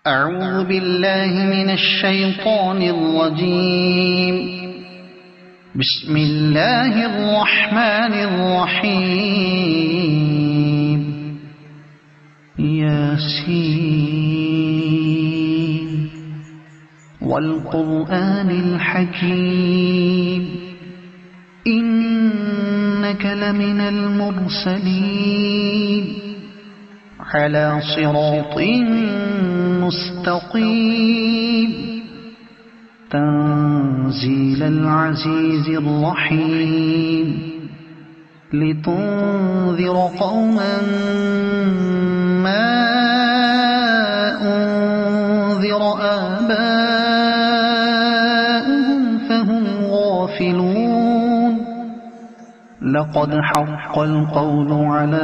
أعوذ بالله من الشيطان الرجيم. بسم الله الرحمن الرحيم. ياسين والقرآن الحكيم إنك لمن المرسلين على صراط مستقيم تنزيل العزيز الرحيم لتنذر قوما ما أنذر آباؤهم فهم غافلون. لقد حق القول على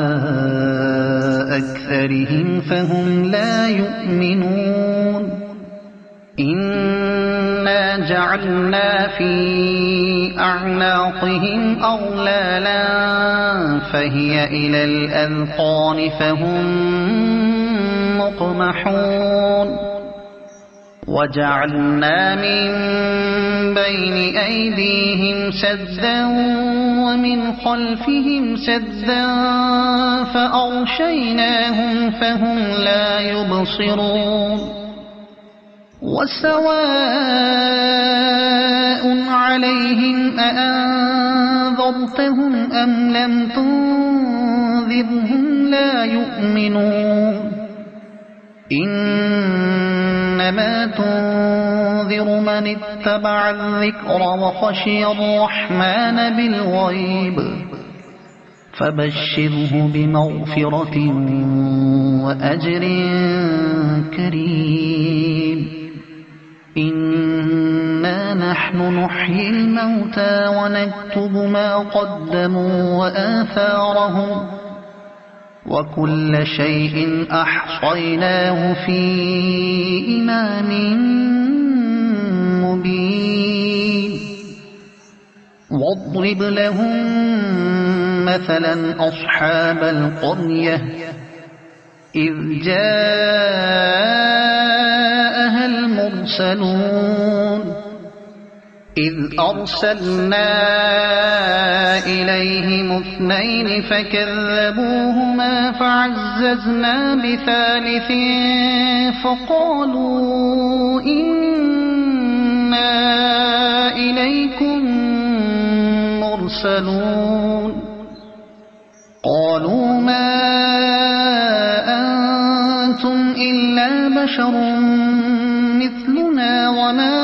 أكثرهم فهم لا يؤمنون. إنا جعلنا في أعناقهم أغلالا فهي إلى الأذقان فهم مقمحون. وجعلنا من بين أيديهم سدا ومن خلفهم سدا فأغشيناهم فهم لا يبصرون. وسواء عليهم أأنذرتهم أم لم تنذرهم لا يؤمنون. إنما تنذر من اتبع الذكر وخشي الرحمن بالغيب فبشره بمغفرة وأجر كريم. إنا نحن نحيي الموتى ونكتب ما قدموا وآثارهم وكل شيء أحصيناه في إمام مبين. واضرب لهم مثلا أصحاب القرية إذ جاءها المرسلون إذ أرسلنا إليهم اثنين فكذبوهما فعززنا بثالث فقالوا إنا إليكم مرسلون. قالوا ما أنتم إلا بشر مثلنا وما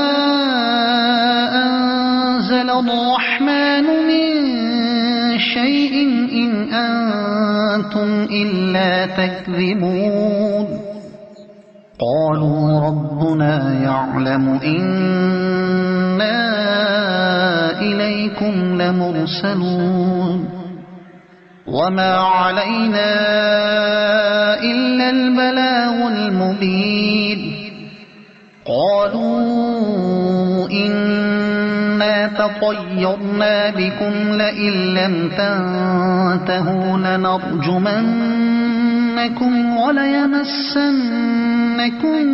أنزل الرحمن من شيء إن أنتم إلا تكذبون. قالوا ربنا يعلم إنا إليكم لمرسلون وما علينا إلا البلاغ المبين. قالوا إنا تطيرنا بكم لئن لم تنتهوا لنرجمنكم وليمسنكم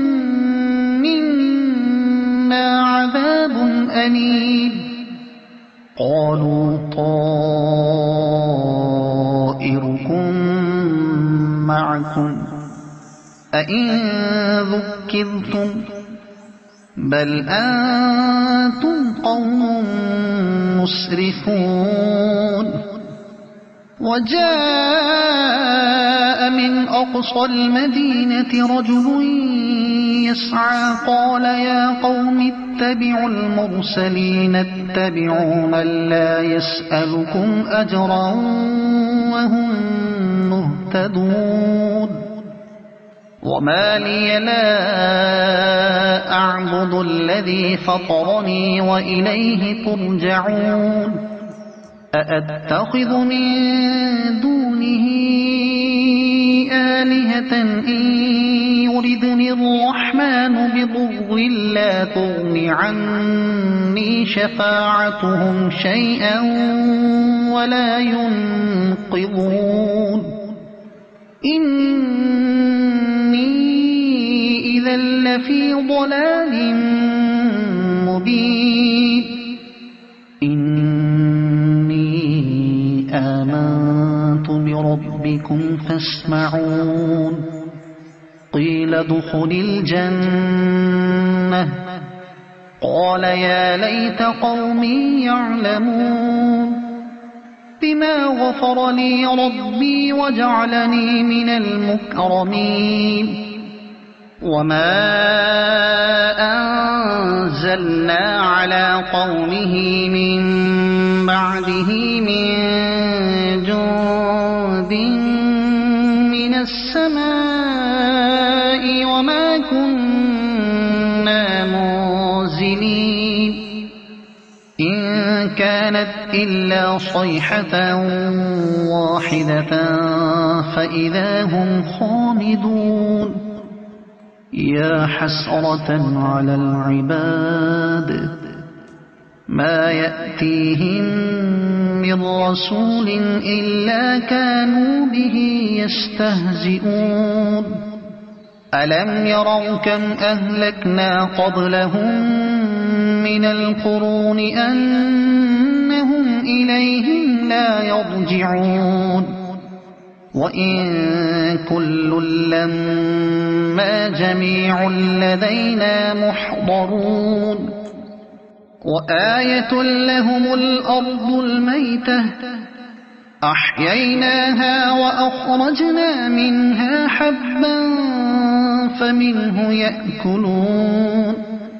منا عذاب أليم. قالوا طائركم معكم أئن ذكرتم بل أنتم قوم مسرفون. وجاء من أقصى المدينة رجل يسعى قال يا قوم اتبعوا المرسلين اتبعوا من لا يسألكم أجرا وهم مهتدون. وما لي لا أعبد الذي فطرني وإليه ترجعون. أأتخذ من دونه آلهة إن يردني الرحمن بضر لا تغن عني شفاعتهم شيئا ولا ينقذون. إني إذا لفي ضلال مبين إني آمنت بربكم فاسمعون قيل ادخل الجنة قال يا ليت قومي يعلمون بما غفر لي ربي وجعلني من المكرمين وما أنزلنا على قومه من بعده من جند من السماء وما كنا منزلين إن كانت إلا صيحة واحدة فإذا هم خامدون يا حسرة على العباد ما يأتيهم من رسول إلا كانوا به يستهزئون ألم يروا كم أهلكنا قبلهم من القرون أنهم إليهم لا يرجعون وإن كل لما جميع لدينا محضرون وآية لهم الأرض الميتة أحييناها وأخرجنا منها حبا فمنه يأكلون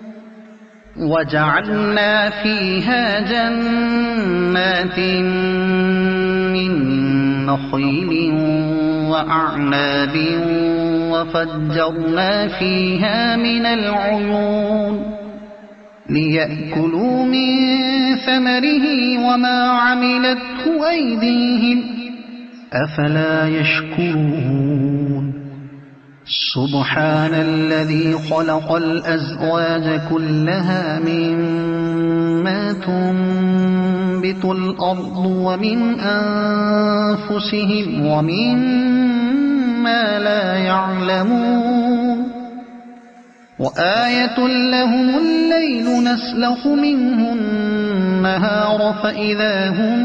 وجعلنا فيها جنات من نخيل وأعناب وفجرنا فيها من العيون ليأكلوا من ثمره وما عملته أيديهم أفلا يشكرون سبحان الذي خلق الأزواج كلها مما تنبت الأرض ومن أنفسهم ومما لا يعلمون وآية لهم الليل نسلخ منه النهار فإذا هم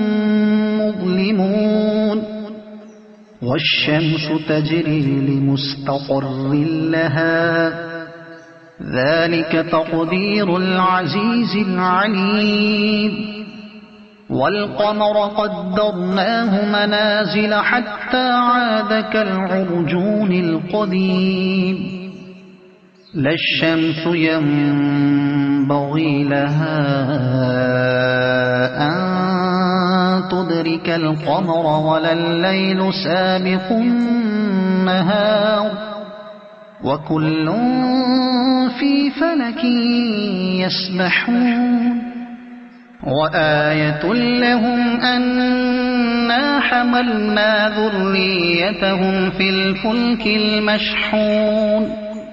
مظلمون والشمس تجري لمستقر لها ذلك تقدير العزيز العليم والقمر قدرناه منازل حتى عاد كالعرجون القديم لا الشمس ينبغي لها أن تدرك القمر ولا الليل سابق النهار وكل في فلك يسبحون وآية لهم أنا حملنا ذريتهم في الفلك المشحون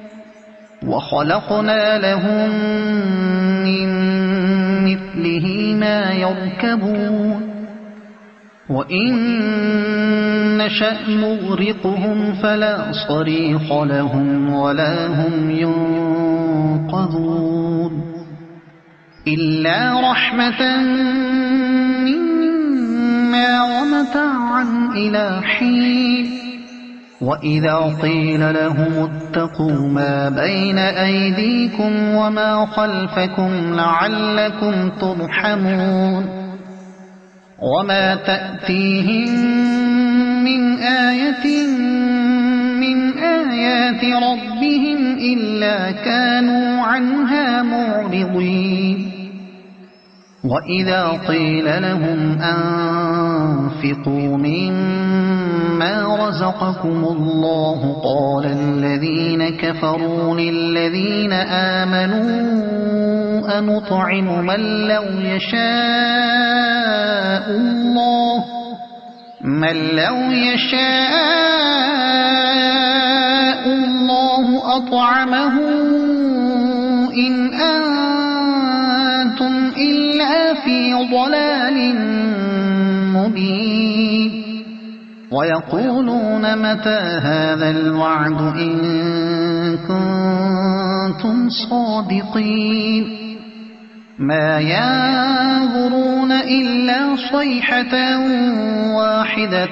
وخلقنا لهم من مثله ما يركبون وإن نشأ نغرقهم فلا صريخ لهم ولا هم ينقذون إلا رحمة منا ومتاعا إلى حين وإذا قيل لهم اتقوا ما بين أيديكم وما خلفكم لعلكم ترحمون وما تأتيهم من آية من آيات ربهم إلا كانوا عنها معرضين وإذا قيل لهم أنفقوا مما رزقكم الله قال الذين كفروا للذين آمنوا أنطعم من لو يشاء الله أطعمه إن أنتم إلا في ضلال مبين ويقولون متى هذا الوعد إن كنتم صادقين ما ينظرون إلا صيحة واحدة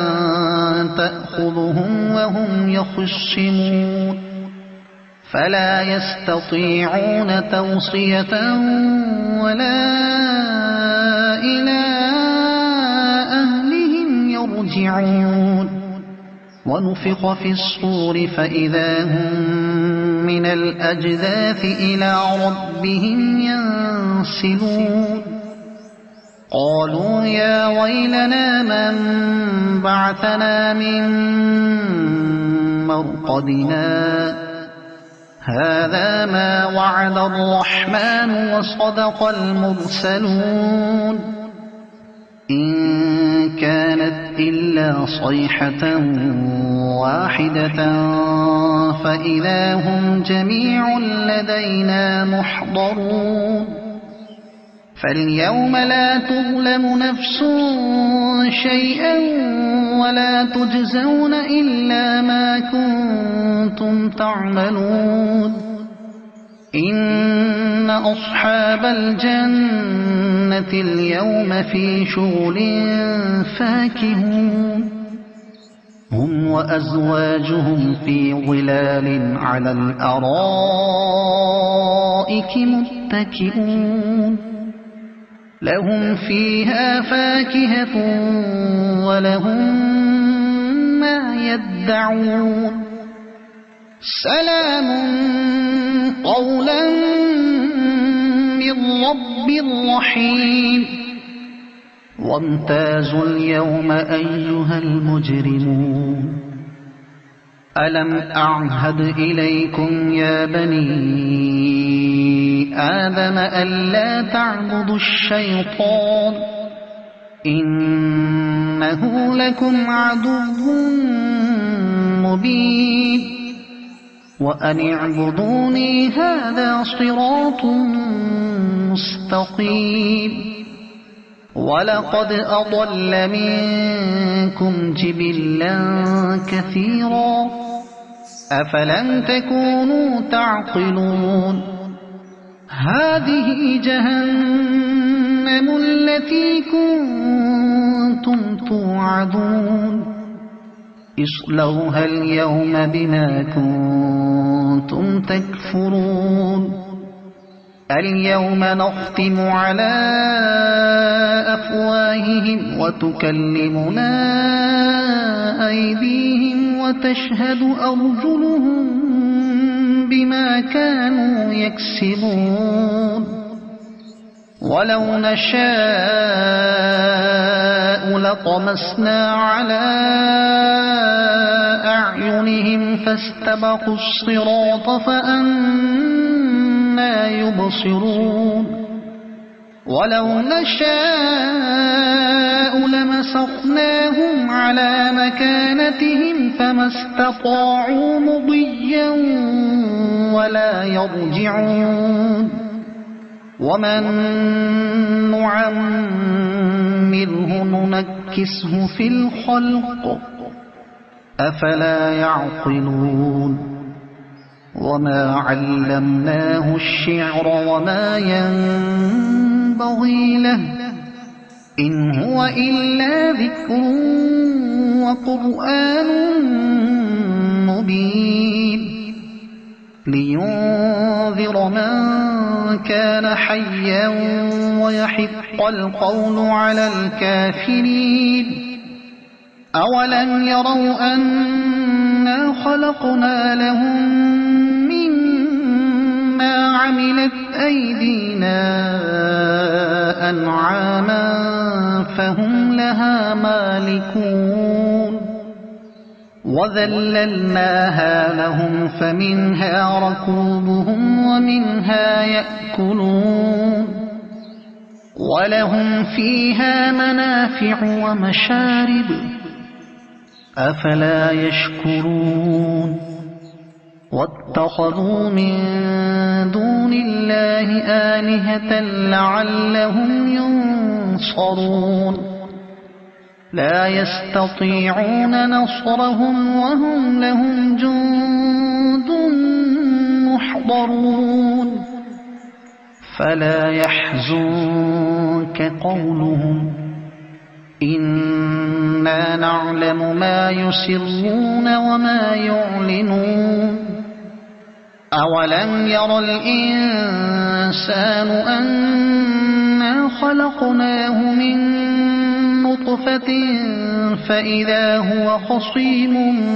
تأخذهم وهم يخصمون فلا يستطيعون توصية ولا إلى أهلهم يرجعون ونفخ في الصور فإذا هم من الأجداث إلى ربهم ينسلون قالوا يا ويلنا من بعثنا من مرقدنا هذا ما وعد الرحمن وصدق المرسلون إن كانت إلا صيحة واحدة فإذا هم جميع لدينا محضرون فاليوم لا تظلم نفس شيئا ولا تجزون إلا ما كنتم تعملون إن أصحاب الجنة اليوم في شغل فاكهون هم وأزواجهم في ظلال على الأرائك متكئون لهم فيها فاكهة ولهم ما يدعون سلام قولا من رب رحيم وامتازوا اليوم أيها المجرمون ألم أعهد إليكم يا بني آدم ألا تعبدوا الشيطان إنه لكم عدو مبين وأن اعبدوني هذا صراط مستقيم ولقد أضل منكم جبلا كثيرا أفلم تكونوا تعقلون هذه جهنم التي كنتم توعدون اصلوها اليوم بما كنتم تكفرون اليوم نختم على أفواههم وتكلمنا أيديهم وتشهد أرجلهم بما كانوا يكسبون ولو نشاء لطمسنا على أعينهم فاستبقوا الصراط فأنى يبصرون ولو نشاء لمسخناهم على مكانتهم فما استطاعوا مضيا ولا يرجعون ومن نعمره ننكسه في الخلق أفلا يعقلون وما علمناه الشعر وما ينبغي له إن هو إلا ذكر وقرآن مبين لينذر من كان حيا ويحق القول على الكافرين أولم يروا أنا خلقنا لهم مما عملت أيدينا أنعاما فهم لها مالكون وذللناها لهم فمنها ركوبهم ومنها يأكلون ولهم فيها منافع ومشارب أفلا يشكرون واتخذوا من دون الله آلهة لعلهم ينصرون لا يستطيعون نصرهم وهم لهم جند يحضرون فلا يحزنك قولهم إنا نعلم ما يسرون وما يعلنون أولم ير الإنسان أنا خلقناه من نطفة فإذا هو خصيم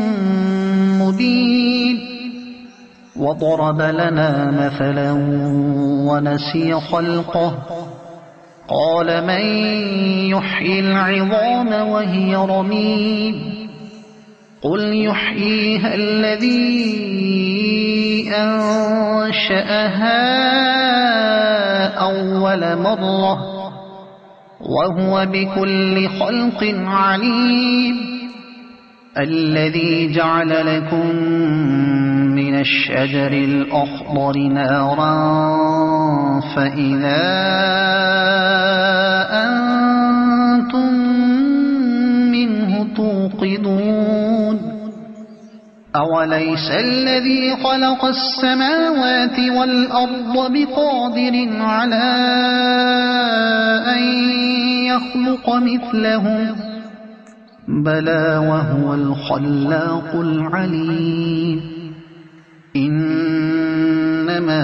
مبين وضرب لنا مثلا ونسي خلقه قال من يحيي العظام وهي رميم قل يحييها الذي أنشأها أول مرة وهو بكل خلق عليم الذي جعل لكم من الشجر الأخضر نارا فإذا أنتم منه توقدون أوليس الذي خلق السماوات والأرض بقادر على أن يخلق مثلهم بلى وهو الخلاق العليم إنما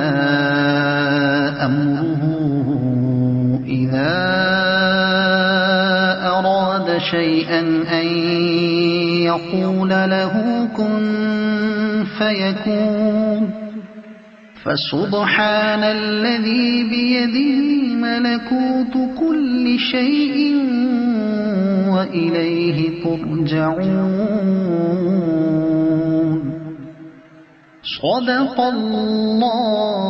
أمره إذا أراد شيئا أن يقول له كن فيكون فسبحان الذي بيده ملكوت كل شيء وإليه ترجعون صدق الله